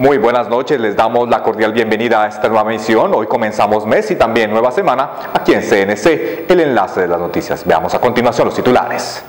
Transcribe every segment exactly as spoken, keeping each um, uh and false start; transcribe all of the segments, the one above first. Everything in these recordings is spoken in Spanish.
Muy buenas noches, les damos la cordial bienvenida a esta nueva emisión. Hoy comenzamos mes y también nueva semana aquí en C N C, el enlace de las noticias. Veamos a continuación los titulares.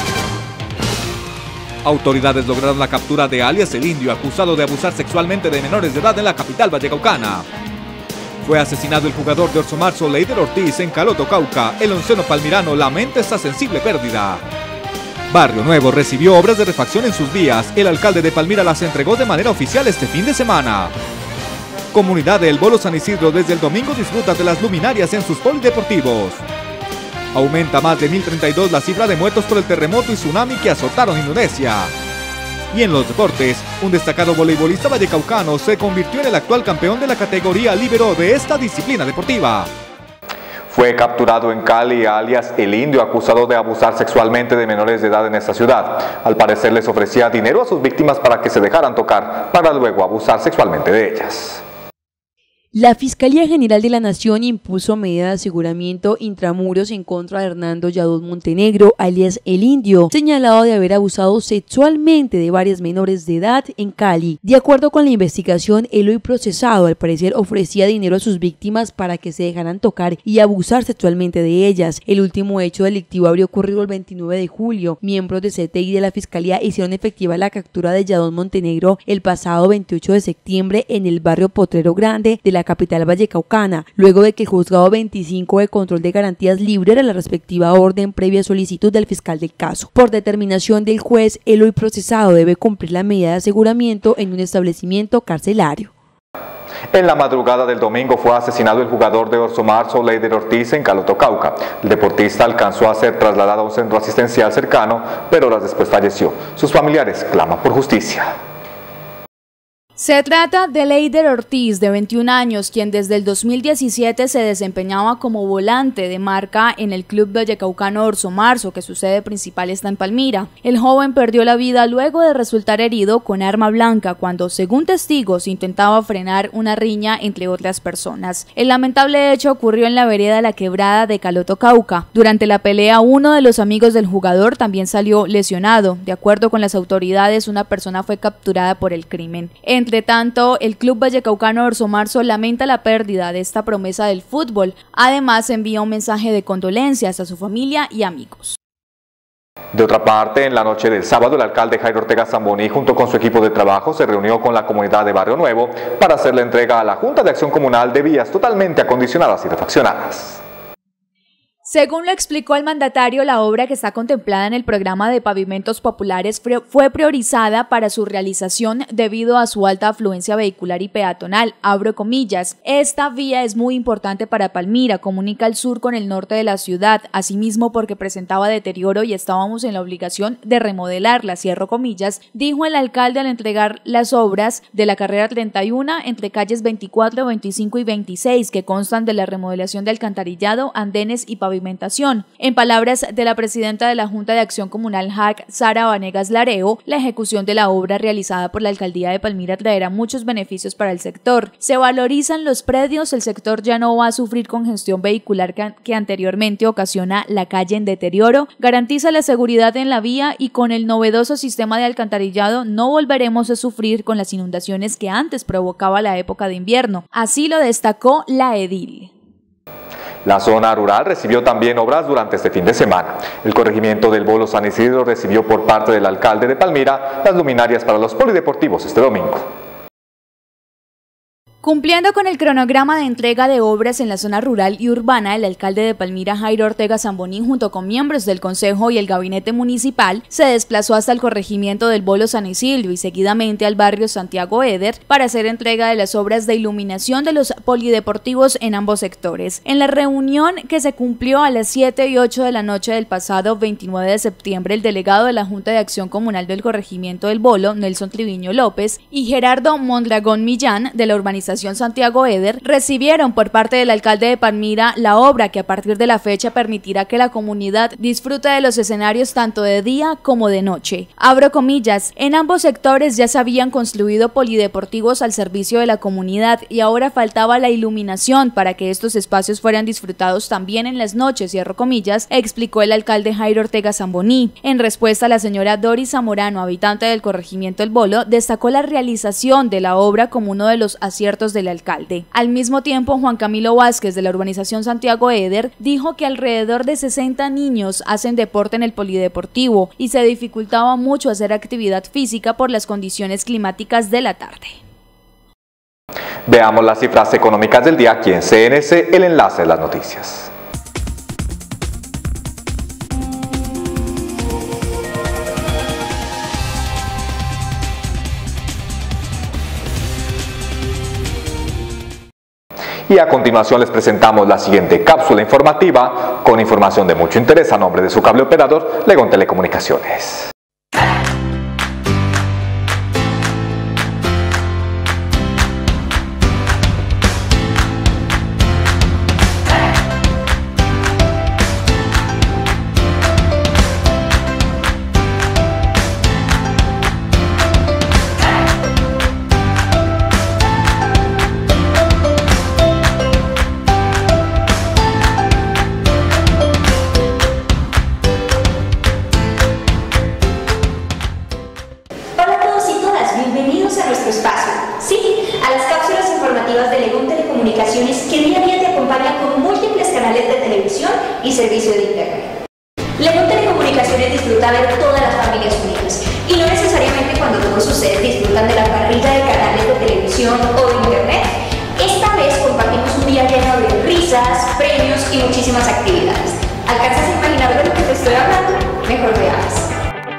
Autoridades lograron la captura de alias El Indio, acusado de abusar sexualmente de menores de edad en la capital vallecaucana. Fue asesinado el jugador de Orso Marzo, Leider Ortiz, en Caloto, Cauca. El onceno palmirano lamenta esta sensible pérdida. Barrio Nuevo recibió obras de refacción en sus vías. El alcalde de Palmira las entregó de manera oficial este fin de semana. Comunidad de El Bolo San Isidro desde el domingo disfruta de las luminarias en sus polideportivos. Aumenta más de mil treinta y dos la cifra de muertos por el terremoto y tsunami que azotaron Indonesia. Y en los deportes, un destacado voleibolista vallecaucano se convirtió en el actual campeón de la categoría líbero de esta disciplina deportiva. Fue capturado en Cali alias El Indio, acusado de abusar sexualmente de menores de edad en esta ciudad. Al parecer les ofrecía dinero a sus víctimas para que se dejaran tocar, para luego abusar sexualmente de ellas. La Fiscalía General de la Nación impuso medida de aseguramiento intramuros en contra de Hernando Yadot Montenegro, alias El Indio, señalado de haber abusado sexualmente de varias menores de edad en Cali. De acuerdo con la investigación, el hoy procesado al parecer ofrecía dinero a sus víctimas para que se dejaran tocar y abusar sexualmente de ellas. El último hecho delictivo habría ocurrido el veintinueve de julio. Miembros de C T I de la Fiscalía hicieron efectiva la captura de Yadot Montenegro el pasado veintiocho de septiembre en el barrio Potrero Grande de la capital vallecaucana, luego de que el juzgado veinticinco de control de garantías librara la respectiva orden previa solicitud del fiscal del caso. Por determinación del juez, el hoy procesado debe cumplir la medida de aseguramiento en un establecimiento carcelario. En la madrugada del domingo fue asesinado el jugador de Orso Marzo, Leider Ortiz, en Caloto, Cauca. El deportista alcanzó a ser trasladado a un centro asistencial cercano, pero horas después falleció. Sus familiares claman por justicia. Se trata de Leider Ortiz, de veintiún años, quien desde el dos mil diecisiete se desempeñaba como volante de marca en el club vallecaucano Orso Marzo, que su sede principal está en Palmira. El joven perdió la vida luego de resultar herido con arma blanca cuando, según testigos, intentaba frenar una riña entre otras personas. El lamentable hecho ocurrió en la vereda La Quebrada de Caloto, Cauca. Durante la pelea, uno de los amigos del jugador también salió lesionado. De acuerdo con las autoridades, una persona fue capturada por el crimen. Entre tanto, el club vallecaucano Orso Marzo lamenta la pérdida de esta promesa del fútbol. Además, envía un mensaje de condolencias a su familia y amigos. De otra parte, en la noche del sábado, el alcalde Jairo Ortega Zamboní, junto con su equipo de trabajo, se reunió con la comunidad de Barrio Nuevo para hacer la entrega a la Junta de Acción Comunal de vías totalmente acondicionadas y refaccionadas. Según lo explicó el mandatario, la obra que está contemplada en el programa de pavimentos populares fue priorizada para su realización debido a su alta afluencia vehicular y peatonal. Abro comillas, esta vía es muy importante para Palmira, comunica el sur con el norte de la ciudad, asimismo porque presentaba deterioro y estábamos en la obligación de remodelarla, cierro comillas, dijo el alcalde al entregar las obras de la carrera treinta y uno entre calles veinticuatro, veinticinco y veintiséis, que constan de la remodelación de alcantarillado, andenes y pavimentación. En palabras de la presidenta de la Junta de Acción Comunal J A C, Sara Vanegas Lareo, la ejecución de la obra realizada por la Alcaldía de Palmira traerá muchos beneficios para el sector. Se valorizan los predios, el sector ya no va a sufrir congestión vehicular que, que anteriormente ocasiona la calle en deterioro, garantiza la seguridad en la vía y con el novedoso sistema de alcantarillado no volveremos a sufrir con las inundaciones que antes provocaba la época de invierno. Así lo destacó la edil. La zona rural recibió también obras durante este fin de semana. El corregimiento del Bolo San Isidro recibió por parte del alcalde de Palmira las luminarias para los polideportivos este domingo. Cumpliendo con el cronograma de entrega de obras en la zona rural y urbana, el alcalde de Palmira, Jairo Ortega Zamboní, junto con miembros del Consejo y el Gabinete Municipal, se desplazó hasta el corregimiento del Bolo San Isidro y seguidamente al barrio Santiago Eder para hacer entrega de las obras de iluminación de los polideportivos en ambos sectores. En la reunión que se cumplió a las siete y ocho de la noche del pasado veintinueve de septiembre, el delegado de la Junta de Acción Comunal del corregimiento del Bolo, Nelson Triviño López, y Gerardo Mondragón Millán, de la urbanización urbanización Santiago Eder recibieron por parte del alcalde de Palmira la obra que a partir de la fecha permitirá que la comunidad disfrute de los escenarios tanto de día como de noche. Abro comillas, en ambos sectores ya se habían construido polideportivos al servicio de la comunidad y ahora faltaba la iluminación para que estos espacios fueran disfrutados también en las noches, cierro comillas, explicó el alcalde Jairo Ortega Zamboní. En respuesta, la señora Doris Zamorano, habitante del corregimiento El Bolo, destacó la realización de la obra como uno de los aciertos del alcalde. Al mismo tiempo, Juan Camilo Vázquez, de la urbanización Santiago Eder, dijo que alrededor de sesenta niños hacen deporte en el polideportivo y se dificultaba mucho hacer actividad física por las condiciones climáticas de la tarde. Veamos las cifras económicas del día aquí en C N C, el enlace de las noticias. Y a continuación les presentamos la siguiente cápsula informativa con información de mucho interés a nombre de su cable operador Legón Telecomunicaciones. Espacio. Sí, a las cápsulas informativas de Legón Telecomunicaciones que día a día te acompañan con múltiples canales de televisión y servicio de internet. Legón Telecomunicaciones disfruta ver todas las familias unidas y no necesariamente cuando todos ustedes disfrutan de la parrilla de canales de televisión o de internet. Esta vez compartimos un día lleno de risas, premios y muchísimas actividades. ¿Alcanzas a imaginar de lo que te estoy hablando? Mejor veamos.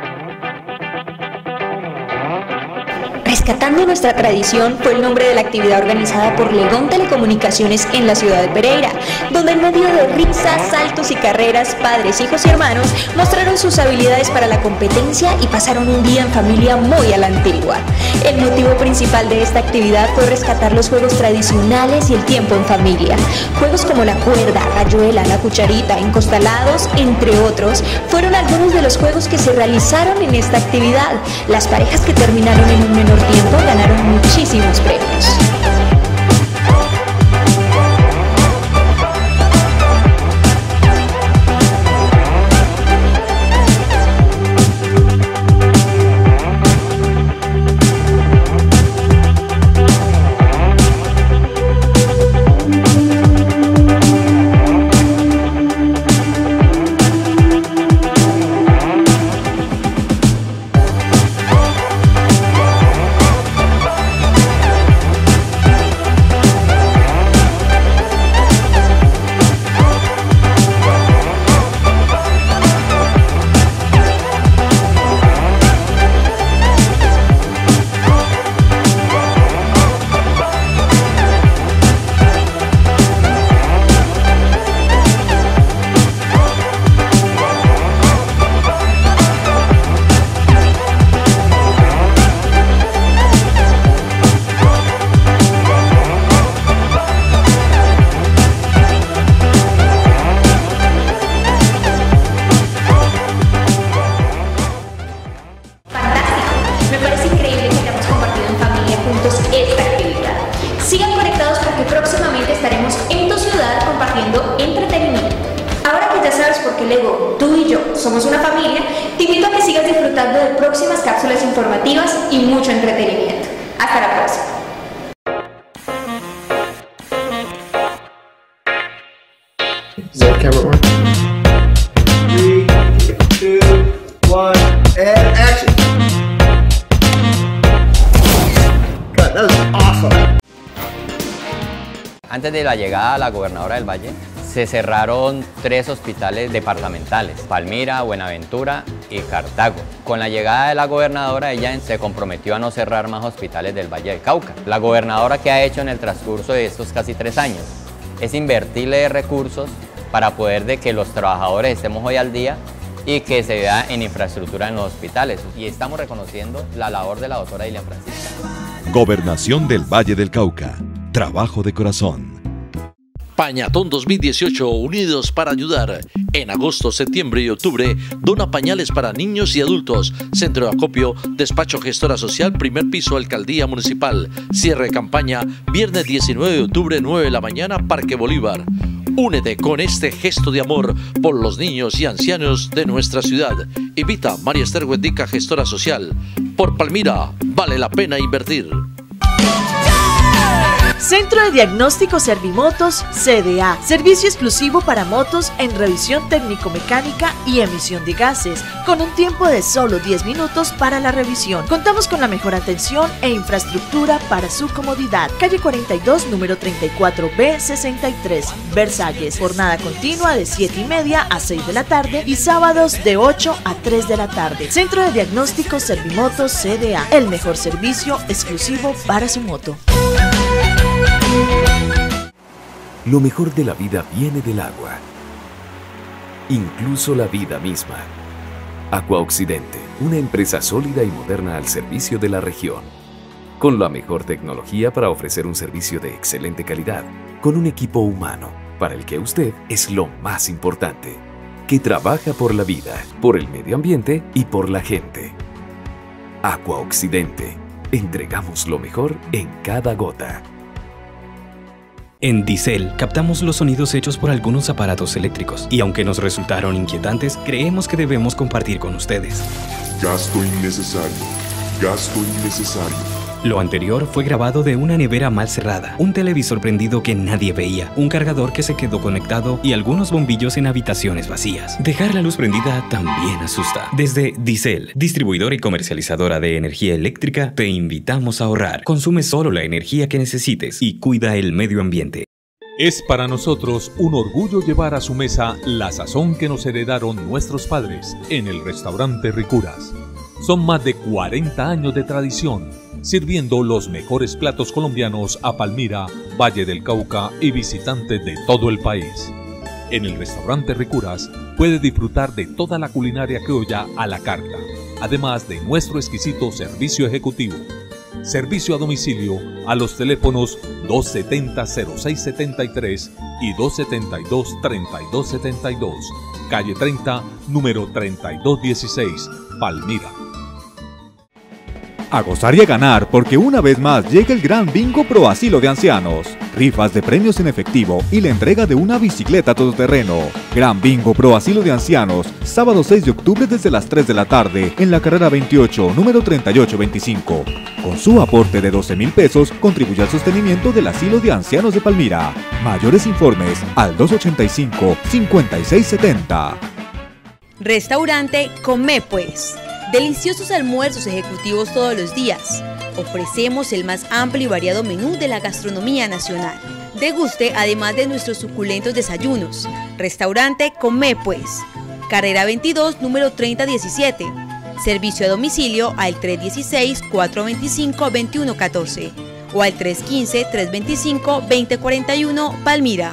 Rescatando nuestra tradición fue el nombre de la actividad organizada por Legón Telecomunicaciones en la ciudad de Pereira, donde en medio de risas, saltos y carreras, padres, hijos y hermanos mostraron sus habilidades para la competencia y pasaron un día en familia muy a la antigua. El motivo principal de esta actividad fue rescatar los juegos tradicionales y el tiempo en familia. Juegos como la cuerda, rayuela, la cucharita, encostalados, entre otros, fueron algunos de los juegos que se realizaron en esta actividad. Las parejas que terminaron en un menor tiempo ganaron muchísimos premios. Legón, tú y yo somos una familia, te invito a que sigas disfrutando de próximas cápsulas informativas y mucho entretenimiento. Hasta la próxima. Is that camera on? Three, two, one, and action! God, that was awesome. Antes de la llegada a la gobernadora del Valle, se cerraron tres hospitales departamentales, Palmira, Buenaventura y Cartago. Con la llegada de la gobernadora, ella se comprometió a no cerrar más hospitales del Valle del Cauca. La gobernadora, ¿qué ha hecho en el transcurso de estos casi tres años? Es invertirle recursos para poder de que los trabajadores estemos hoy al día y que se vea en infraestructura en los hospitales. Y estamos reconociendo la labor de la doctora Dilian Francisca. Gobernación del Valle del Cauca. trabajo de corazón. Pañatón dos mil dieciocho, unidos para ayudar. En agosto, septiembre y octubre, dona pañales para niños y adultos. Centro de acopio, despacho gestora social, primer piso, alcaldía municipal. Cierre de campaña, viernes diecinueve de octubre, nueve de la mañana, Parque Bolívar. Únete con este gesto de amor por los niños y ancianos de nuestra ciudad. Invita María Esther Huendica, gestora social. Por Palmira, vale la pena invertir. Centro de Diagnóstico Servimotos C D A, servicio exclusivo para motos en revisión técnico-mecánica y emisión de gases, con un tiempo de solo diez minutos para la revisión. Contamos con la mejor atención e infraestructura para su comodidad. Calle cuarenta y dos, número treinta y cuatro B sesenta y tres, Versalles. Jornada continua de siete y media a seis de la tarde y sábados de ocho a tres de la tarde. Centro de Diagnóstico Servimotos C D A, el mejor servicio exclusivo para su moto. Lo mejor de la vida viene del agua, incluso la vida misma. Agua Occidente, una empresa sólida y moderna al servicio de la región, con la mejor tecnología para ofrecer un servicio de excelente calidad, con un equipo humano para el que usted es lo más importante, que trabaja por la vida, por el medio ambiente y por la gente. Agua Occidente, entregamos lo mejor en cada gota. En Dicel captamos los sonidos hechos por algunos aparatos eléctricos y aunque nos resultaron inquietantes, creemos que debemos compartir con ustedes. Gasto innecesario, gasto innecesario. Lo anterior fue grabado de una nevera mal cerrada, un televisor prendido que nadie veía, un cargador que se quedó conectado y algunos bombillos en habitaciones vacías. Dejar la luz prendida también asusta. Desde Dicel, distribuidora y comercializadora de energía eléctrica, te invitamos a ahorrar. Consume solo la energía que necesites y cuida el medio ambiente. Es para nosotros un orgullo llevar a su mesa la sazón que nos heredaron nuestros padres en el restaurante Ricuras. Son más de cuarenta años de tradición, sirviendo los mejores platos colombianos a Palmira, Valle del Cauca y visitantes de todo el país. En el restaurante Ricuras puede disfrutar de toda la culinaria criolla a la carta, además de nuestro exquisito servicio ejecutivo. Servicio a domicilio a los teléfonos dos setenta, cero seis setenta y tres y dos setenta y dos, treinta y dos setenta y dos, calle treinta, número treinta y dos dieciséis, Palmira. A gozar y a ganar porque una vez más llega el Gran Bingo Pro Asilo de Ancianos. Rifas de premios en efectivo y la entrega de una bicicleta todoterreno. Gran Bingo Pro Asilo de Ancianos, sábado seis de octubre desde las tres de la tarde en la carrera veintiocho, número treinta y ocho veinticinco. Con su aporte de doce mil pesos contribuye al sostenimiento del Asilo de Ancianos de Palmira. Mayores informes al dos ochenta y cinco, cincuenta y seis setenta. Restaurante Come Pues. Deliciosos almuerzos ejecutivos todos los días. Ofrecemos el más amplio y variado menú de la gastronomía nacional. Deguste además de nuestros suculentos desayunos. Restaurante Come Pues. Carrera veintidós, número treinta diecisiete. Servicio a domicilio al tres dieciséis, cuatrocientos veinticinco, veintiuno catorce o al tres quince, trescientos veinticinco, veinte cuarenta y uno, Palmira.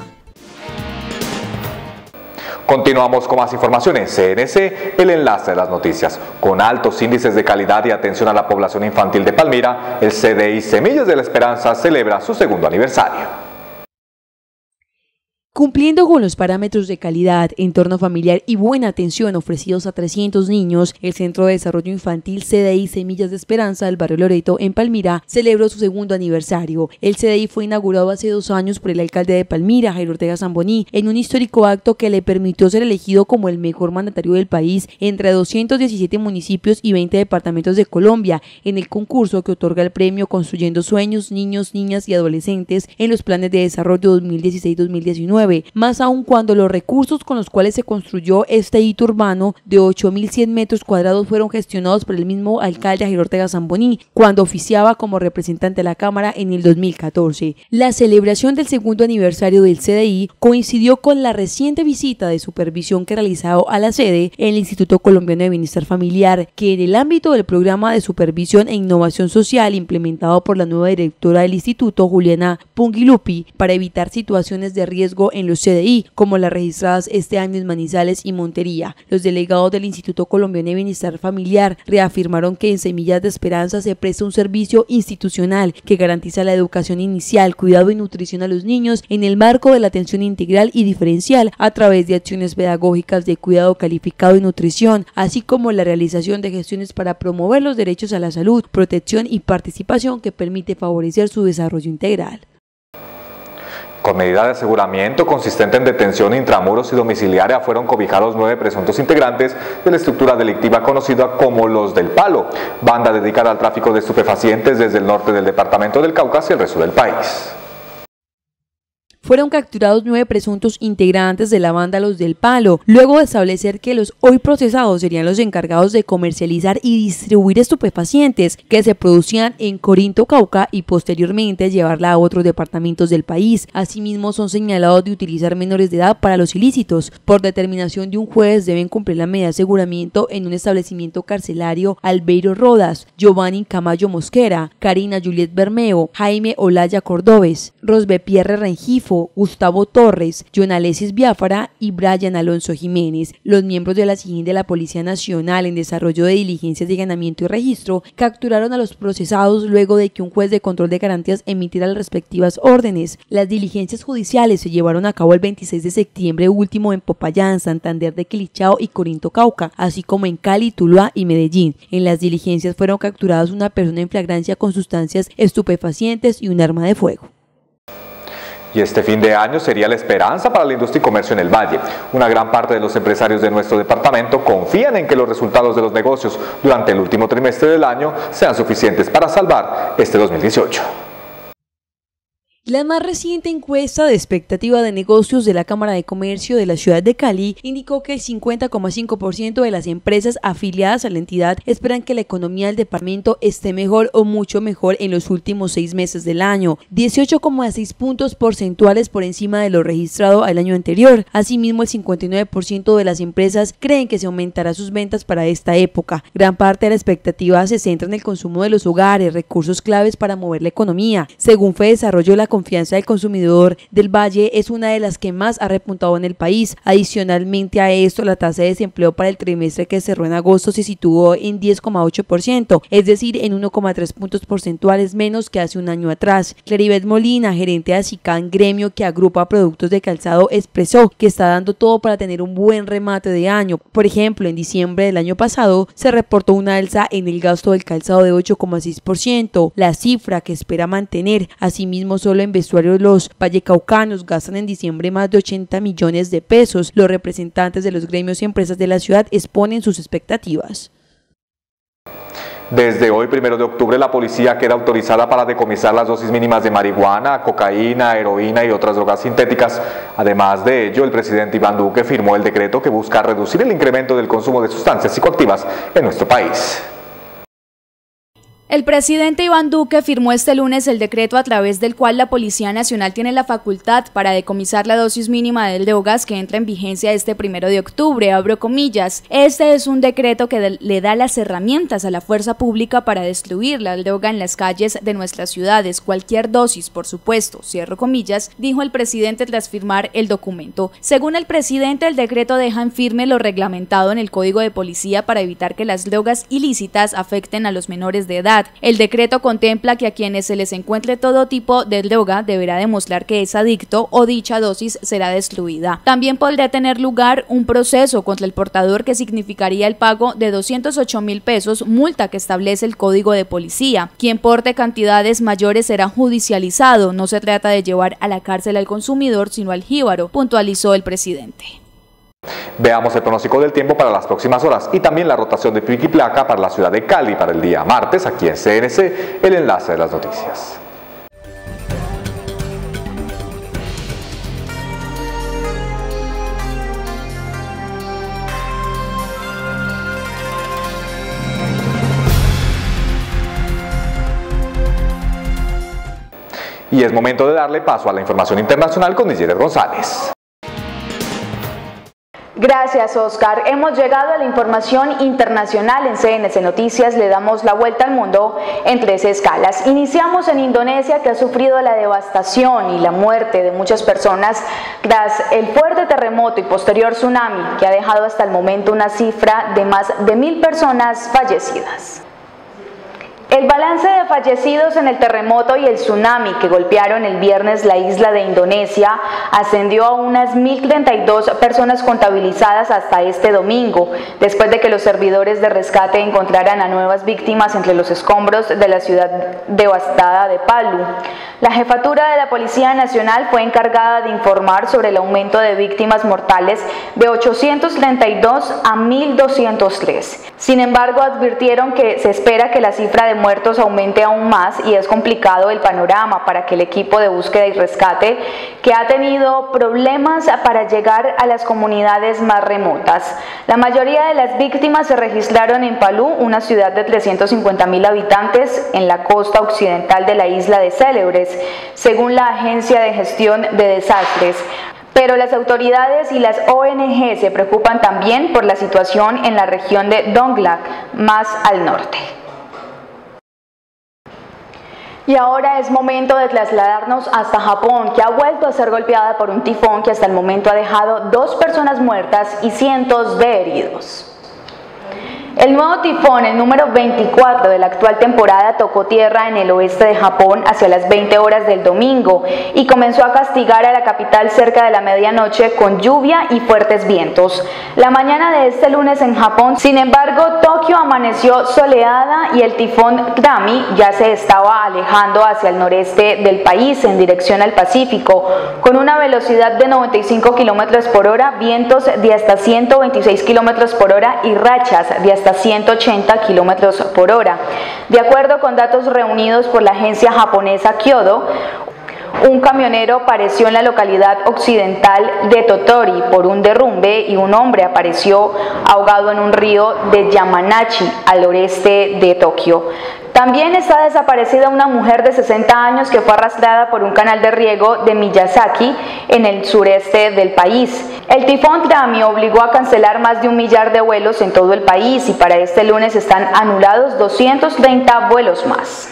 Continuamos con más información en C N C, el enlace de las noticias. Con altos índices de calidad y atención a la población infantil de Palmira, el C D I Semillas de la Esperanza celebra su segundo aniversario. Cumpliendo con los parámetros de calidad, entorno familiar y buena atención ofrecidos a trescientos niños, el Centro de Desarrollo Infantil C D I Semillas de Esperanza del barrio Loreto en Palmira celebró su segundo aniversario. El C D I fue inaugurado hace dos años por el alcalde de Palmira, Jairo Ortega Zamboní, en un histórico acto que le permitió ser elegido como el mejor mandatario del país entre doscientos diecisiete municipios y veinte departamentos de Colombia, en el concurso que otorga el premio Construyendo Sueños, Niños, Niñas y Adolescentes en los Planes de Desarrollo dos mil dieciséis dos mil diecinueve. Más aún cuando los recursos con los cuales se construyó este hito urbano de ocho mil cien metros cuadrados fueron gestionados por el mismo alcalde Jairo Ortega Zamboní, cuando oficiaba como representante de la Cámara en el dos mil catorce. La celebración del segundo aniversario del C D I coincidió con la reciente visita de supervisión que realizó a la sede el Instituto Colombiano de Bienestar Familiar, que en el ámbito del programa de supervisión e innovación social implementado por la nueva directora del instituto, Juliana Pungilupi, para evitar situaciones de riesgo en los C D I, como las registradas este año en Manizales y Montería. Los delegados del Instituto Colombiano de Bienestar Familiar reafirmaron que en Semillas de Esperanza se presta un servicio institucional que garantiza la educación inicial, cuidado y nutrición a los niños en el marco de la atención integral y diferencial a través de acciones pedagógicas de cuidado calificado y nutrición, así como la realización de gestiones para promover los derechos a la salud, protección y participación que permite favorecer su desarrollo integral. Con medida de aseguramiento consistente en detención intramuros y domiciliaria fueron cobijados nueve presuntos integrantes de la estructura delictiva conocida como los del Palo, banda dedicada al tráfico de estupefacientes desde el norte del departamento del Cauca hacia el resto del país. Fueron capturados nueve presuntos integrantes de la banda Los del Palo, luego de establecer que los hoy procesados serían los encargados de comercializar y distribuir estupefacientes que se producían en Corinto, Cauca, y posteriormente llevarla a otros departamentos del país. Asimismo, son señalados de utilizar menores de edad para los ilícitos. Por determinación de un juez, deben cumplir la medida de aseguramiento en un establecimiento carcelario Albeiro Rodas, Giovanni Camayo Mosquera, Karina Juliet Bermeo, Jaime Olaya Cordobés, Rosbe Pierre Rengifo, Gustavo Torres, John Alesis Biafara y Brian Alonso Jiménez. Los miembros de la S I G I N de la Policía Nacional, en desarrollo de diligencias de allanamiento y registro, capturaron a los procesados luego de que un juez de control de garantías emitiera las respectivas órdenes. Las diligencias judiciales se llevaron a cabo el veintiséis de septiembre último en Popayán, Santander de Quilichao y Corinto, Cauca, así como en Cali, Tuluá y Medellín. En las diligencias fueron capturados una persona en flagrancia con sustancias estupefacientes y un arma de fuego. Y este fin de año sería la esperanza para la industria y comercio en el Valle. Una gran parte de los empresarios de nuestro departamento confían en que los resultados de los negocios durante el último trimestre del año sean suficientes para salvar este dos mil dieciocho. La más reciente encuesta de expectativa de negocios de la Cámara de Comercio de la ciudad de Cali indicó que el cincuenta coma cinco por ciento de las empresas afiliadas a la entidad esperan que la economía del departamento esté mejor o mucho mejor en los últimos seis meses del año, dieciocho coma seis puntos porcentuales por encima de lo registrado al año anterior. Asimismo, el cincuenta y nueve por ciento de las empresas creen que se aumentará sus ventas para esta época. Gran parte de la expectativa se centra en el consumo de los hogares, recursos claves para mover la economía. Según FEDesarrollo, la confianza del consumidor del Valle es una de las que más ha repuntado en el país. Adicionalmente a esto, la tasa de desempleo para el trimestre que cerró en agosto se situó en diez coma ocho por ciento, es decir, en uno coma tres puntos porcentuales menos que hace un año atrás. Claribet Molina, gerente de ASICAN, gremio que agrupa productos de calzado, expresó que está dando todo para tener un buen remate de año. Por ejemplo, en diciembre del año pasado se reportó una alza en el gasto del calzado de ocho coma seis por ciento, la cifra que espera mantener. Asimismo, solo en vestuarios los vallecaucanos gastan en diciembre más de ochenta millones de pesos. Los representantes de los gremios y empresas de la ciudad exponen sus expectativas. Desde hoy, primero de octubre, la policía queda autorizada para decomisar las dosis mínimas de marihuana, cocaína, heroína y otras drogas sintéticas. Además de ello, el presidente Iván Duque firmó el decreto que busca reducir el incremento del consumo de sustancias psicoactivas en nuestro país. El presidente Iván Duque firmó este lunes el decreto a través del cual la Policía Nacional tiene la facultad para decomisar la dosis mínima del drogas que entra en vigencia este primero de octubre, abro comillas. Este es un decreto que le da las herramientas a la fuerza pública para destruir la droga en las calles de nuestras ciudades, cualquier dosis, por supuesto, cierro comillas, dijo el presidente tras firmar el documento. Según el presidente, el decreto deja en firme lo reglamentado en el Código de Policía para evitar que las drogas ilícitas afecten a los menores de edad. El decreto contempla que a quienes se les encuentre todo tipo de droga deberá demostrar que es adicto o dicha dosis será destruida. También podrá tener lugar un proceso contra el portador que significaría el pago de doscientos ocho mil pesos, multa que establece el Código de Policía. Quien porte cantidades mayores será judicializado. No se trata de llevar a la cárcel al consumidor, sino al jíbaro, puntualizó el presidente. Veamos el pronóstico del tiempo para las próximas horas y también la rotación de pico y placa para la ciudad de Cali para el día martes aquí en C N C, el enlace de las noticias. Y es momento de darle paso a la información internacional con Nigel González. Gracias, Oscar. Hemos llegado a la información internacional en C N C Noticias. Le damos la vuelta al mundo en tres escalas. Iniciamos en Indonesia, que ha sufrido la devastación y la muerte de muchas personas tras el fuerte terremoto y posterior tsunami, que ha dejado hasta el momento una cifra de más de mil personas fallecidas. El balance de fallecidos en el terremoto y el tsunami que golpearon el viernes la isla de Indonesia ascendió a unas mil treinta y dos personas contabilizadas hasta este domingo, después de que los servidores de rescate encontraran a nuevas víctimas entre los escombros de la ciudad devastada de Palu. La jefatura de la Policía Nacional fue encargada de informar sobre el aumento de víctimas mortales de ochocientos treinta y dos a mil doscientos tres. Sin embargo, advirtieron que se espera que la cifra de muertos aumente aún más y es complicado el panorama para que el equipo de búsqueda y rescate, que ha tenido problemas para llegar a las comunidades más remotas. La mayoría de las víctimas se registraron en Palu, una ciudad de trescientos cincuenta mil habitantes en la costa occidental de la isla de Célebres, según la Agencia de Gestión de Desastres. Pero las autoridades y las O N G se preocupan también por la situación en la región de Donglak, más al norte. Y ahora es momento de trasladarnos hasta Japón, que ha vuelto a ser golpeada por un tifón que hasta el momento ha dejado dos personas muertas y cientos de heridos. El nuevo tifón, el número veinticuatro de la actual temporada, tocó tierra en el oeste de Japón hacia las veinte horas del domingo y comenzó a castigar a la capital cerca de la medianoche con lluvia y fuertes vientos. La mañana de este lunes en Japón, sin embargo, Tokio amaneció soleada y el tifón Trami ya se estaba alejando hacia el noreste del país en dirección al Pacífico, con una velocidad de noventa y cinco kilómetros por hora, vientos de hasta ciento veintiséis kilómetros por hora y rachas de hasta ciento ochenta kilómetros por hora. De acuerdo con datos reunidos por la agencia japonesa Kyodo, un camionero pereció en la localidad occidental de Tottori por un derrumbe y un hombre apareció ahogado en un río de Yamanashi, al oeste de Tokio. También está desaparecida una mujer de sesenta años que fue arrastrada por un canal de riego de Miyazaki en el sureste del país. El tifón Trami obligó a cancelar más de un millar de vuelos en todo el país y para este lunes están anulados doscientos treinta vuelos más.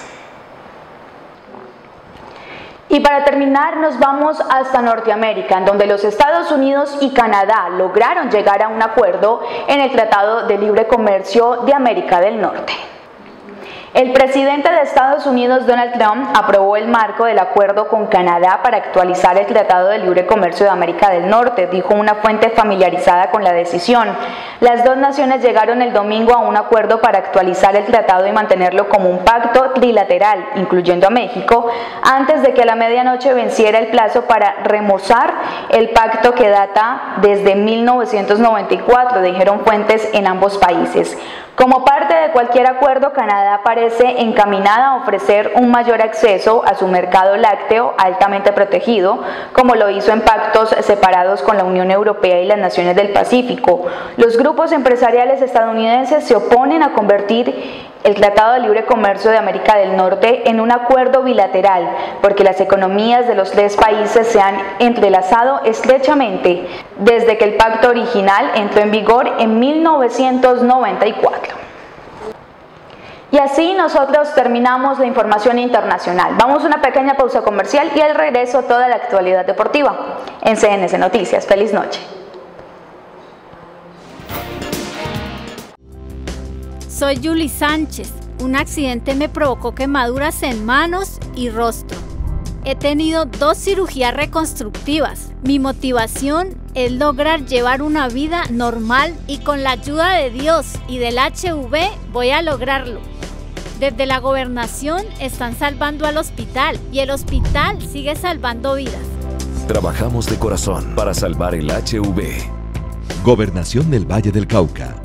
Y para terminar nos vamos hasta Norteamérica, en donde los Estados Unidos y Canadá lograron llegar a un acuerdo en el Tratado de Libre Comercio de América del Norte. El presidente de Estados Unidos, Donald Trump, aprobó el marco del acuerdo con Canadá para actualizar el Tratado de Libre Comercio de América del Norte, dijo una fuente familiarizada con la decisión. Las dos naciones llegaron el domingo a un acuerdo para actualizar el tratado y mantenerlo como un pacto trilateral, incluyendo a México, antes de que a la medianoche venciera el plazo para remozar el pacto que data desde mil novecientos noventa y cuatro, dijeron fuentes en ambos países. Como parte de cualquier acuerdo, Canadá parece encaminada a ofrecer un mayor acceso a su mercado lácteo altamente protegido, como lo hizo en pactos separados con la Unión Europea y las naciones del Pacífico. Los grupos empresariales estadounidenses se oponen a convertir el Tratado de Libre Comercio de América del Norte en un acuerdo bilateral, porque las economías de los tres países se han entrelazado estrechamente desde que el pacto original entró en vigor en mil novecientos noventa y cuatro. Y así nosotros terminamos la información internacional. Vamos a una pequeña pausa comercial y al regreso toda la actualidad deportiva en C N C Noticias. Feliz noche. Soy Yuli Sánchez. Un accidente me provocó quemaduras en manos y rostro. He tenido dos cirugías reconstructivas. Mi motivación es lograr llevar una vida normal y con la ayuda de Dios y del H V voy a lograrlo. Desde la gobernación están salvando al hospital y el hospital sigue salvando vidas. Trabajamos de corazón para salvar el H V. Gobernación del Valle del Cauca.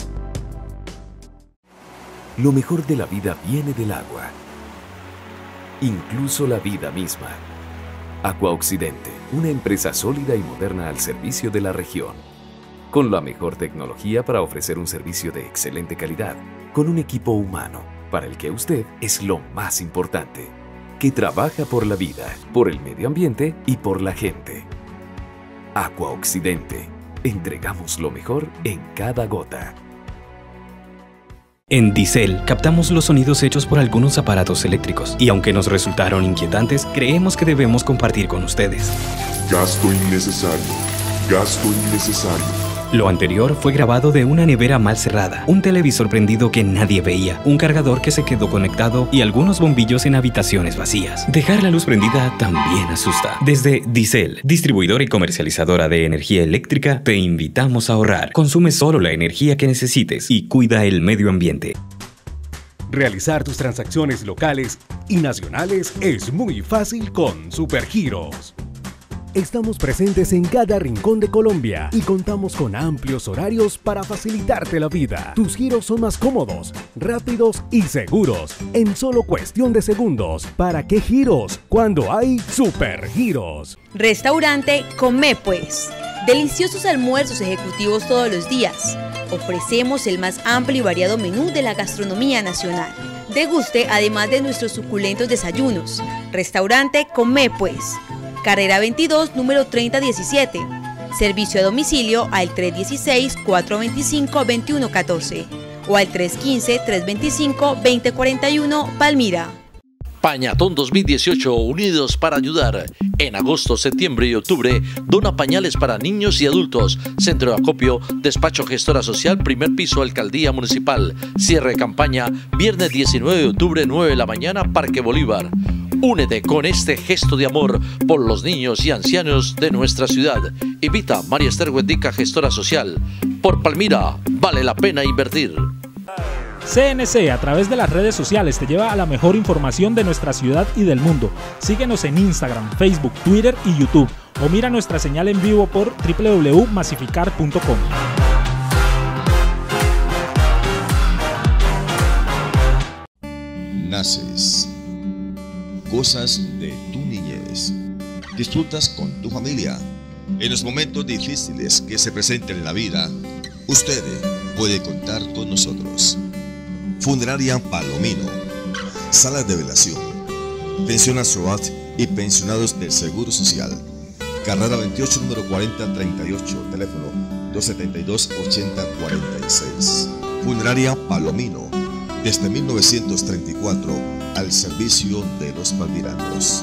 Lo mejor de la vida viene del agua, incluso la vida misma. Aqua Occidente, una empresa sólida y moderna al servicio de la región, con la mejor tecnología para ofrecer un servicio de excelente calidad, con un equipo humano para el que usted es lo más importante, que trabaja por la vida, por el medio ambiente y por la gente. Aqua Occidente, Entregamos lo mejor en cada gota. En Dicel captamos los sonidos hechos por algunos aparatos eléctricos y aunque nos resultaron inquietantes, creemos que debemos compartir con ustedes. Gasto innecesario. Gasto innecesario. Lo anterior fue grabado de una nevera mal cerrada, un televisor prendido que nadie veía, un cargador que se quedó conectado y algunos bombillos en habitaciones vacías. Dejar la luz prendida también asusta. Desde Dicel, distribuidora y comercializadora de energía eléctrica, te invitamos a ahorrar. Consume solo la energía que necesites y cuida el medio ambiente. Realizar tus transacciones locales y nacionales es muy fácil con Supergiros. Estamos presentes en cada rincón de Colombia y contamos con amplios horarios para facilitarte la vida. Tus giros son más cómodos, rápidos y seguros, en solo cuestión de segundos. ¿Para qué giros? Cuando hay Supergiros. Restaurante Come Pues. Deliciosos almuerzos ejecutivos todos los días. Ofrecemos el más amplio y variado menú de la gastronomía nacional. Deguste además de nuestros suculentos desayunos. Restaurante Come Pues. Carrera veintidós, número treinta diecisiete. Servicio a domicilio al tres uno seis, cuatro dos cinco, dos uno uno cuatro o al tres uno cinco, tres dos cinco, dos cero cuatro uno, Palmira. Pañatón dos mil dieciocho, unidos para ayudar. En agosto, septiembre y octubre, dona pañales para niños y adultos. Centro de acopio, despacho gestora social, primer piso, alcaldía municipal. Cierre de campaña, viernes diecinueve de octubre, nueve de la mañana, Parque Bolívar. Únete con este gesto de amor por los niños y ancianos de nuestra ciudad. Invita María Esther Huendica, gestora social. Por Palmira, vale la pena invertir. C N C, a través de las redes sociales, te lleva a la mejor información de nuestra ciudad y del mundo. Síguenos en Instagram, Facebook, Twitter y YouTube. O mira nuestra señal en vivo por w w w punto masificar punto com. Naces. Cosas de tu niñez. Disfrutas con tu familia. En los momentos difíciles que se presenten en la vida, usted puede contar con nosotros. Funeraria Palomino. Salas de velación. Pensión Astroat y pensionados del Seguro Social. Carrera veintiocho, número cuarenta treinta y ocho. Teléfono dos siete dos, ocho cero cuatro seis. Funeraria Palomino. Desde mil novecientos treinta y cuatro, al servicio de los palmiranos.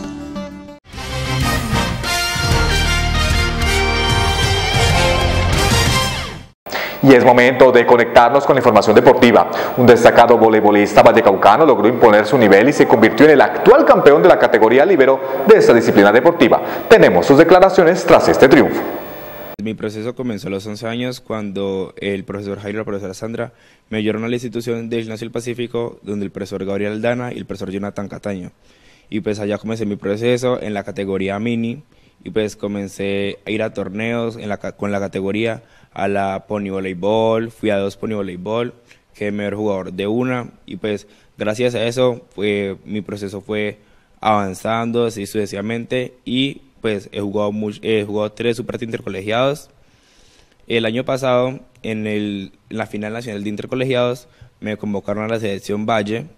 Y es momento de conectarnos con la información deportiva. Un destacado voleibolista vallecaucano logró imponer su nivel y se convirtió en el actual campeón de la categoría líbero de esta disciplina deportiva. Tenemos sus declaraciones tras este triunfo. Mi proceso comenzó a los once años cuando el profesor Jairo y la profesora Sandra me llevaron a la institución del Gimnasio del Pacífico, donde el profesor Gabriel Aldana y el profesor Jonathan Cataño. Y pues allá comencé mi proceso en la categoría mini y pues comencé a ir a torneos en la, con la categoría, a la pony voleibol, fui a dos pony voleibol, quedé mejor jugador de una y pues gracias a eso fue, mi proceso fue avanzando así sucesivamente y pues he jugado, mucho, he jugado tres super intercolegiados. El año pasado, en, el, en la final nacional de intercolegiados, me convocaron a la selección Valle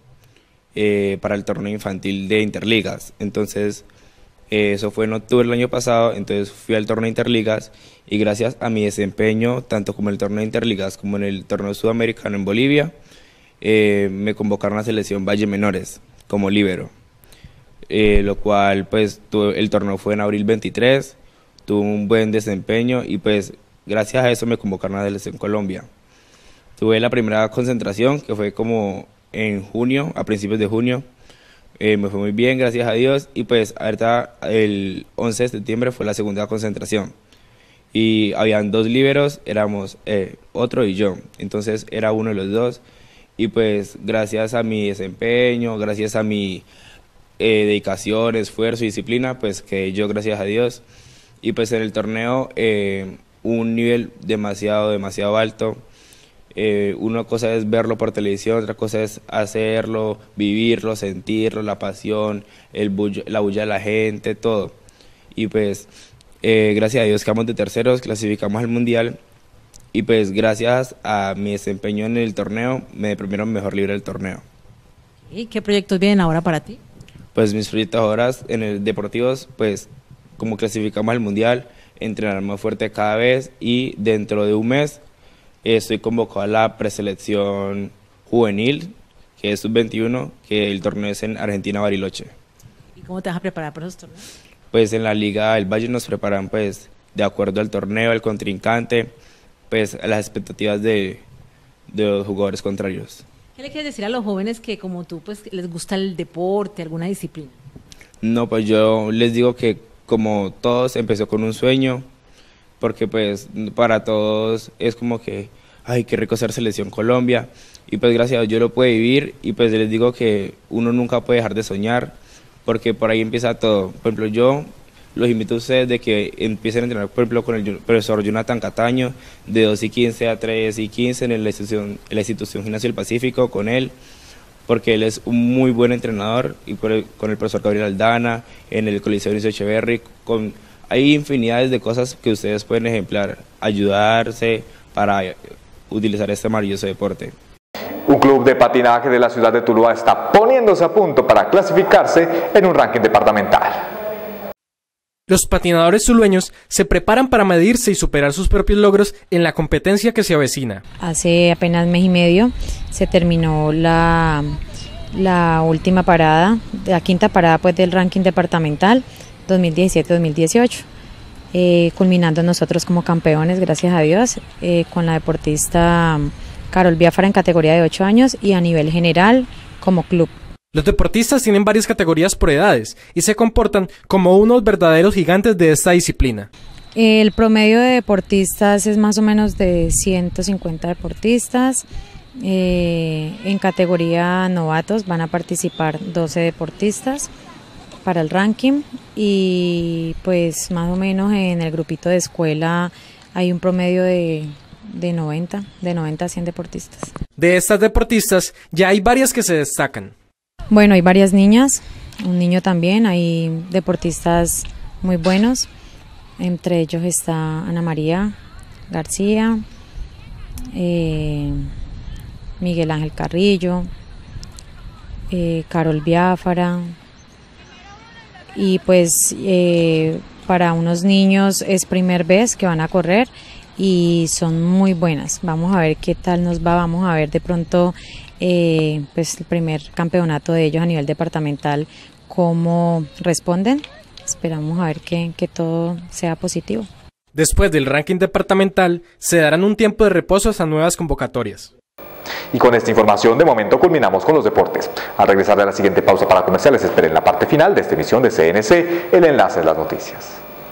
eh, para el torneo infantil de Interligas. Entonces, eh, eso fue en octubre del año pasado, entonces fui al torneo de Interligas y gracias a mi desempeño, tanto como en el torneo de Interligas como en el torneo sudamericano en Bolivia, eh, me convocaron a la selección Valle Menores como líbero. Eh, lo cual pues tuve, el torneo fue en abril veintitrés, tuve un buen desempeño y pues gracias a eso me convocaron a la selección Colombia. Tuve la primera concentración que fue como en junio, a principios de junio, eh, me fue muy bien gracias a Dios y pues ahorita el once de septiembre fue la segunda concentración y habían dos líberos, éramos eh, otro y yo, entonces era uno de los dos y pues gracias a mi desempeño, gracias a mi Eh, dedicación, esfuerzo y disciplina, pues que yo gracias a Dios y pues en el torneo eh, un nivel demasiado, demasiado alto. Eh, una cosa es verlo por televisión, otra cosa es hacerlo, vivirlo, sentirlo, la pasión, el bulla, la bulla de la gente, todo. Y pues eh, gracias a Dios quedamos de terceros, clasificamos al mundial y pues gracias a mi desempeño en el torneo me premiaron mejor libre del torneo. ¿Y qué proyectos vienen ahora para ti? Pues mis proyectos ahora en el deportivos, pues como clasificamos al mundial, entrenar más fuerte cada vez y dentro de un mes estoy convocado a la preselección juvenil, que es sub veintiuno, que el torneo es en Argentina, Bariloche. ¿Y cómo te vas a preparar para esos torneos? Pues en la Liga del Valle nos preparan pues de acuerdo al torneo, al contrincante, pues a las expectativas de, de los jugadores contrarios. ¿Qué le quieres decir a los jóvenes que como tú pues les gusta el deporte, alguna disciplina? No, pues yo les digo que como todos empezó con un sueño, porque pues para todos es como que, ay, qué rico ser selección Colombia, y pues gracias a Dios yo lo puedo vivir, y pues les digo que uno nunca puede dejar de soñar, porque por ahí empieza todo. Por ejemplo, yo los invito a ustedes de que empiecen a entrenar, por ejemplo, con el profesor Jonathan Cataño, de dos y quince a tres y quince en la institución, en la institución Gimnasio del Pacífico, con él, porque él es un muy buen entrenador, y por el, con el profesor Gabriel Aldana, en el Coliseo Inicio Echeverry, con, hay infinidades de cosas que ustedes pueden ejemplar, ayudarse para utilizar este maravilloso deporte. Un club de patinaje de la ciudad de Tuluá está poniéndose a punto para clasificarse en un ranking departamental. Los patinadores tulueños se preparan para medirse y superar sus propios logros en la competencia que se avecina. Hace apenas mes y medio se terminó la, la última parada, la quinta parada pues del ranking departamental dos mil diecisiete dos mil dieciocho, eh, culminando nosotros como campeones, gracias a Dios, eh, con la deportista Carol Biafara en categoría de ocho años y a nivel general como club. Los deportistas tienen varias categorías por edades y se comportan como unos verdaderos gigantes de esta disciplina. El promedio de deportistas es más o menos de ciento cincuenta deportistas. Eh, en categoría novatos van a participar doce deportistas para el ranking, y pues más o menos en el grupito de escuela hay un promedio de, de noventa, de noventa a cien deportistas. De estas deportistas ya hay varias que se destacan. Bueno, hay varias niñas, un niño también, hay deportistas muy buenos, entre ellos está Ana María García, eh, Miguel Ángel Carrillo, eh, Carol Biafara, y pues eh, para unos niños es primer vez que van a correr y son muy buenas. Vamos a ver qué tal nos va, vamos a ver de pronto eh, pues el primer campeonato de ellos a nivel departamental, cómo responden. Esperamos a ver que, que todo sea positivo. Después del ranking departamental se darán un tiempo de reposo hasta nuevas convocatorias. Y con esta información de momento culminamos con los deportes. Al regresar de la siguiente pausa para comerciales, esperen la parte final de esta emisión de C N C, el enlace de las noticias.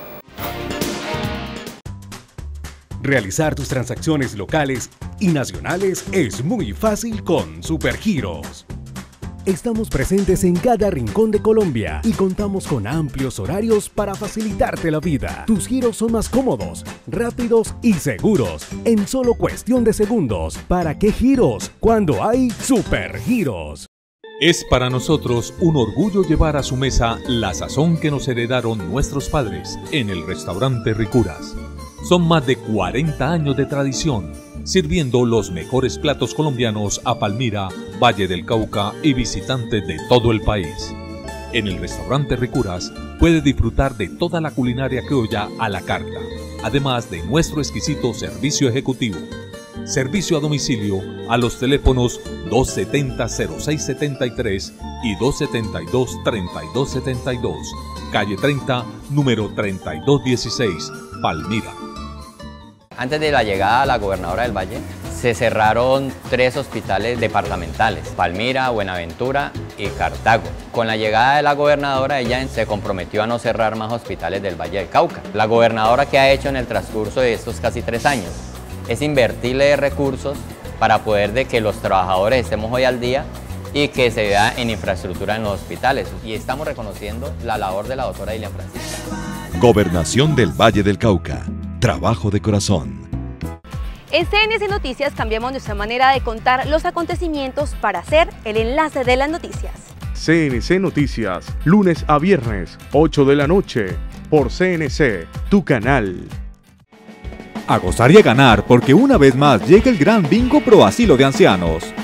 Realizar tus transacciones locales y nacionales es muy fácil con Supergiros. Estamos presentes en cada rincón de Colombia y contamos con amplios horarios para facilitarte la vida. Tus giros son más cómodos, rápidos y seguros, en solo cuestión de segundos. ¿Para qué giros? Cuando hay Supergiros. Es para nosotros un orgullo llevar a su mesa la sazón que nos heredaron nuestros padres en el restaurante Ricuras. Son más de cuarenta años de tradición, sirviendo los mejores platos colombianos a Palmira, Valle del Cauca y visitantes de todo el país. En el restaurante Ricuras puede disfrutar de toda la culinaria criolla a la carta, además de nuestro exquisito servicio ejecutivo. Servicio a domicilio a los teléfonos dos setenta cero seis setenta y tres y dos setenta y dos treinta y dos setenta y dos, calle treinta, número treinta y dos dieciséis, Palmira. Antes de la llegada a la gobernadora del Valle, se cerraron tres hospitales departamentales, Palmira, Buenaventura y Cartago. Con la llegada de la gobernadora, ella se comprometió a no cerrar más hospitales del Valle del Cauca. La gobernadora, ¿qué ha hecho en el transcurso de estos casi tres años? Es invertirle recursos para poder de que los trabajadores estemos hoy al día y que se vea en infraestructura en los hospitales. Y estamos reconociendo la labor de la doctora Dilian Francisca. Gobernación del Valle del Cauca. Trabajo de corazón. En C N C Noticias cambiamos nuestra manera de contar los acontecimientos para hacer el enlace de las noticias. C N C Noticias, lunes a viernes, ocho de la noche, por C N C, tu canal. A gozar y a ganar, porque una vez más llega el Gran Bingo Pro Asilo de Ancianos.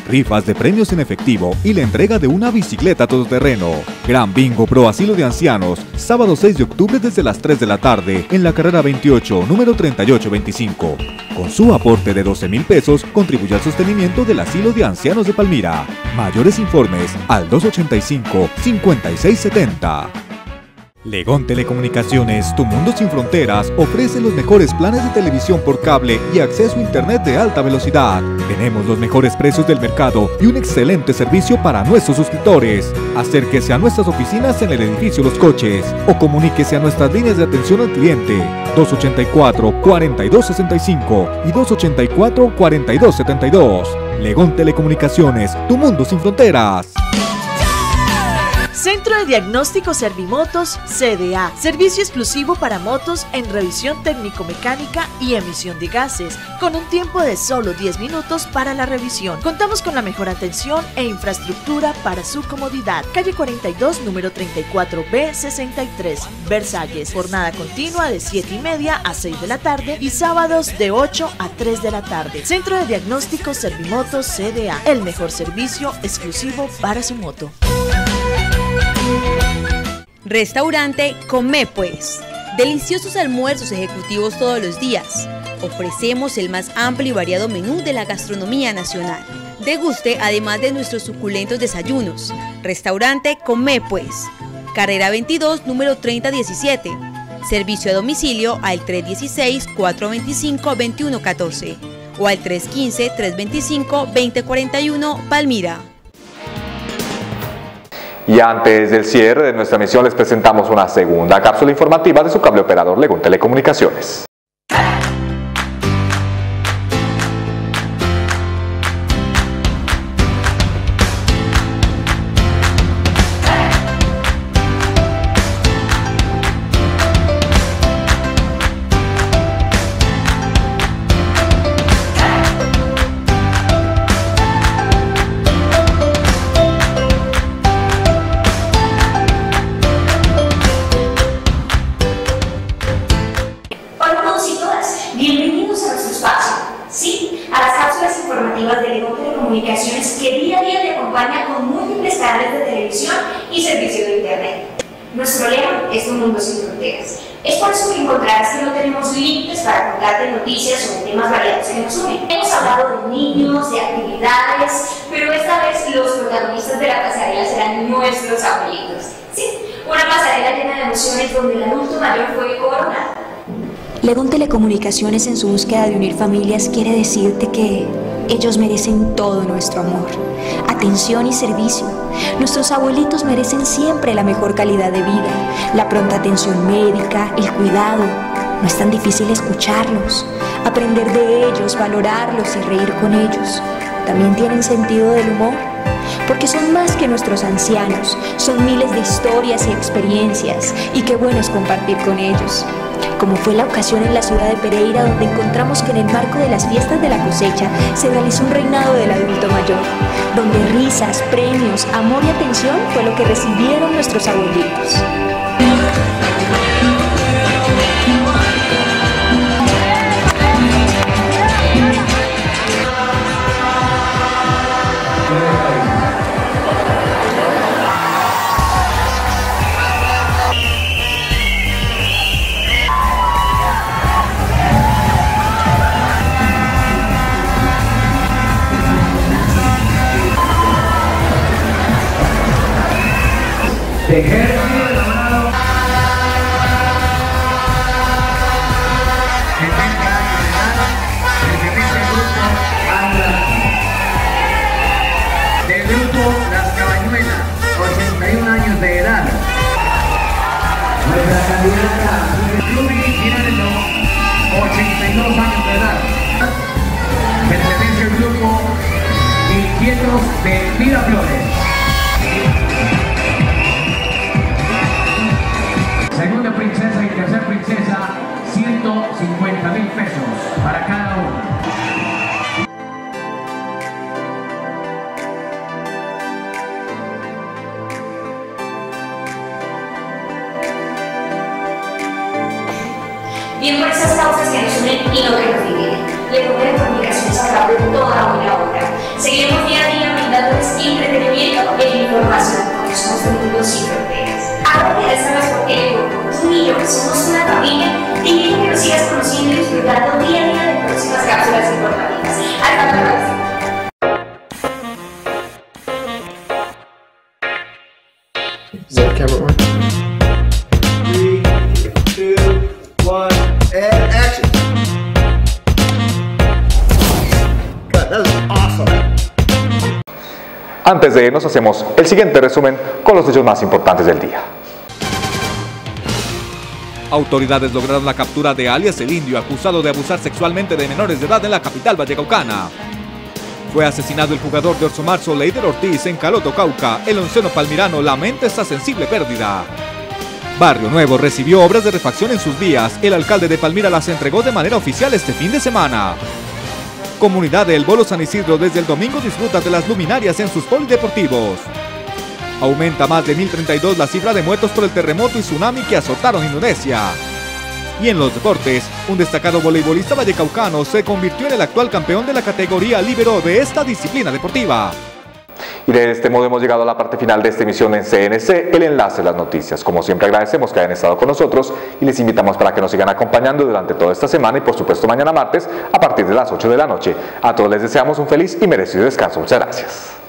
rifas de premios en efectivo y la entrega de una bicicleta todoterreno. Gran Bingo Pro Asilo de Ancianos, sábado seis de octubre desde las tres de la tarde en la carrera veintiocho, número treinta y ocho veinticinco. Con su aporte de doce mil pesos, contribuye al sostenimiento del Asilo de Ancianos de Palmira. Mayores informes al dos ochenta y cinco, cincuenta y seis setenta. Legón Telecomunicaciones, tu mundo sin fronteras, ofrece los mejores planes de televisión por cable y acceso a internet de alta velocidad. Tenemos los mejores precios del mercado y un excelente servicio para nuestros suscriptores. Acérquese a nuestras oficinas en el edificio Los Coches o comuníquese a nuestras líneas de atención al cliente dos ochenta y cuatro, cuarenta y dos sesenta y cinco y dos ochenta y cuatro, cuarenta y dos setenta y dos. Legón Telecomunicaciones, tu mundo sin fronteras. Centro de Diagnóstico Servimotos C D A, servicio exclusivo para motos en revisión técnico-mecánica y emisión de gases, con un tiempo de solo diez minutos para la revisión. Contamos con la mejor atención e infraestructura para su comodidad. Calle cuarenta y dos, número treinta y cuatro B sesenta y tres, Versalles. Jornada continua de siete y media a seis de la tarde y sábados de ocho a tres de la tarde. Centro de Diagnóstico Servimotos C D A, el mejor servicio exclusivo para su moto. Restaurante Come Pues. Deliciosos almuerzos ejecutivos todos los días. Ofrecemos el más amplio y variado menú de la gastronomía nacional. Deguste además de nuestros suculentos desayunos. Restaurante Come Pues. Carrera veintidós, número treinta diecisiete. Servicio a domicilio al tres dieciséis, cuatro veinticinco, veintiuno catorce o al tres quince, tres veinticinco, veinte cuarenta y uno, Palmira. Y antes del cierre de nuestra emisión les presentamos una segunda cápsula informativa de su cable operador Legón Telecomunicaciones. De Legón Telecomunicaciones, que día a día te acompaña con múltiples canales de televisión y servicio de internet. Nuestro lema es un mundo sin fronteras. Es por eso que encontrarás que no tenemos límites para contarte noticias sobre temas variados que nos unen. Hemos hablado de niños, de actividades, pero esta vez los protagonistas de la pasarela serán nuestros abuelitos. Sí, una pasarela llena de emociones donde el adulto mayor fue coronado. Legón Telecomunicaciones, en su búsqueda de unir familias, quiere decirte que ellos merecen todo nuestro amor, atención y servicio. Nuestros abuelitos merecen siempre la mejor calidad de vida, la pronta atención médica, el cuidado. No es tan difícil escucharlos, aprender de ellos, valorarlos y reír con ellos. También tienen sentido del humor, porque son más que nuestros ancianos, son miles de historias y experiencias, y qué bueno es compartir con ellos. Como fue la ocasión en la ciudad de Pereira, donde encontramos que en el marco de las fiestas de la cosecha se realizó un reinado del adulto mayor, donde risas, premios, amor y atención fue lo que recibieron nuestros abuelitos. Ejército de la mano. setenta años de edad, pertenece al grupo Andrés. Del grupo Las Cabañuelas, ochenta y un años de edad. Nuestra candidata Ruby Giraldo, ochenta y dos años de edad. Pertenece al grupo Inquietos de Miraflores. Segunda princesa y tercera princesa, ciento cincuenta mil pesos para cada uno. Bien por esas causas que nos unen y no que nos dividen. Legón Telecomunicaciones a través de toda la buena obra. Seguiremos día a día mundo sin fronteras. Ahora que ya sabes por qué, por tú y yo, que somos una familia, te invito a que nos sigas conociendo y disfrutando día a día de próximas cápsulas informativas. Hasta la próxima. Is that camera on? Three, two, one, and action! God, that was awesome. Antes de irnos hacemos el siguiente resumen con los hechos más importantes del día. Autoridades lograron la captura de alias El Indio, acusado de abusar sexualmente de menores de edad en la capital vallecaucana. Fue asesinado el jugador de Orso Marzo, Leider Ortiz, en Caloto, Cauca. El onceno palmirano lamenta esta sensible pérdida. Barrio Nuevo recibió obras de refacción en sus vías. El alcalde de Palmira las entregó de manera oficial este fin de semana. Comunidad de El Bolo San Isidro desde el domingo disfruta de las luminarias en sus polideportivos. Aumenta más de mil treinta y dos la cifra de muertos por el terremoto y tsunami que azotaron Indonesia. Y en los deportes, un destacado voleibolista vallecaucano se convirtió en el actual campeón de la categoría líbero de esta disciplina deportiva. Y de este modo hemos llegado a la parte final de esta emisión en C N C, el enlace de las noticias. Como siempre agradecemos que hayan estado con nosotros y les invitamos para que nos sigan acompañando durante toda esta semana y por supuesto mañana martes a partir de las ocho de la noche. A todos les deseamos un feliz y merecido descanso. Muchas gracias.